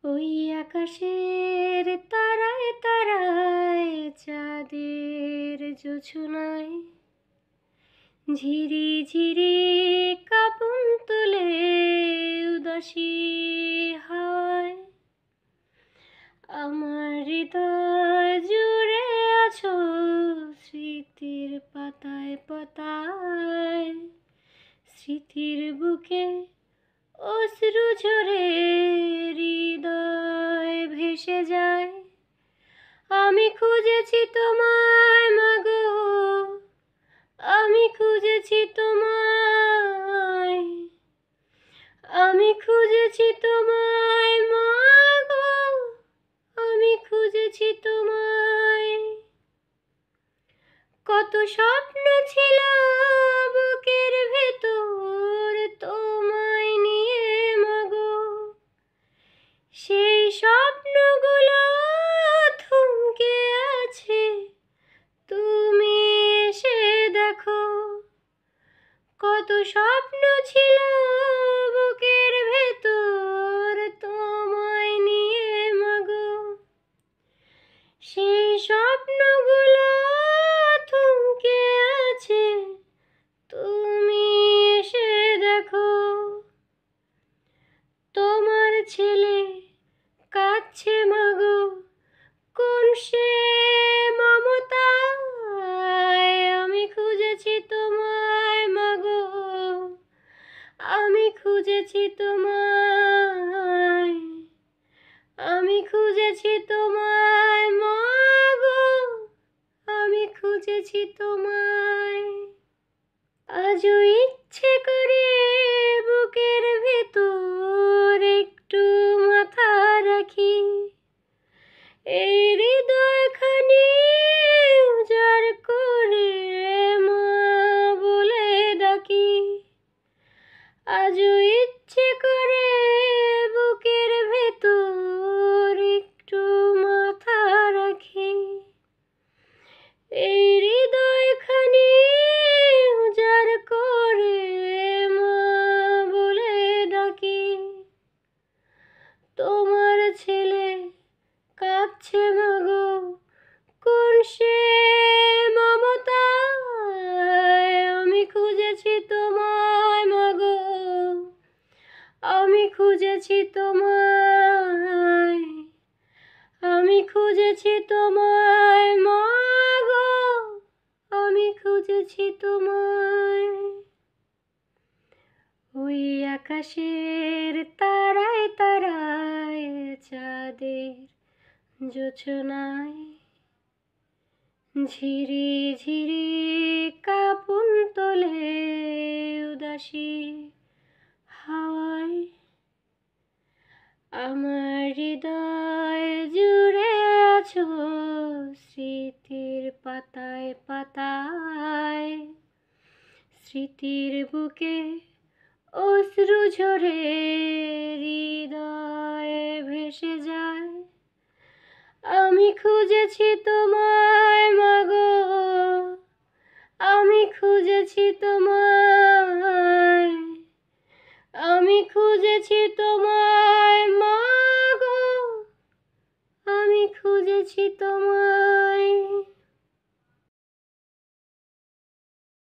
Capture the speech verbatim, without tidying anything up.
ওই আকাশের তারায় তারায় চাঁদের জোছনায় ঝিরি ঝিরি কাঁপন তোলে উদাসী হাওয়ায়। আমার হৃদয় জুড়ে আছো স্মৃতির পাতায় পাতায়, স্মৃতির বুকে অশ্রু ঝরে হৃদয় ভেসে যায়। আমি খুঁজেছি তোমায় মাগো, আমি খুঁজেছি তোমায়, আমি খুঁজেছি তোমায় মাগো, আমি খুঁজেছি তোমায়। কত স্বপ্ন ছিল বুকের ভেতর তোমায় নিয়ে মাগো, সেই স্বপ্নগুলো থমকে আছে, তুমি এসে দেখো। কত স্বপ্ন ছিল বুকের ভেতর তোমায় নিয়ে মাগো, সেই স্বপ্নগুলো থমকে আছে, তুমি এসে দেখো। তোমার ছেলে কাঁদছে মাগো কোন সে মমতায়, আমি খুঁজেছি তোমায় মাগো, আমি খুঁজেছি তোমায়, আমি খুঁজেছি তোমায় মাগো, আমি খুঁজেছি তোমায়। আজও ইচ্ছে করে বুকের ভেতর একটু মাথা রাখি, এই হৃদয়খানি উজাড় করে মা বলে ডাকি। আজও ইচ্ছে করে বুকের ভেতর একটু মাথা রাখি, এই হৃদয়খানি উজাড় করে মা বলে ডাকি। তোমার ছেলে কাঁদছে মাগো কোন সে মমতায়, আমি খুঁজেছি তোমায় মাগো, আমি খুঁজেছি তোমায়, আমি খুঁজেছি তোমায় মাগো, আমি খুঁজেছি তোমায়। ওই আকাশের তারায় তারায় চাঁদের জোছনায় ঝিরি ঝিরি কাঁপন তোলে উদাসী হাওয়ায়। আমার হৃদয় জুড়ে আছো স্মৃতির পাতায় পাতায়, স্মৃতির বুকে অশ্রু ঝরে হৃদয় ভেসে যায়। আমি খুঁজেছি তোমায় মাগো, আমি খুঁজেছি তোমায়।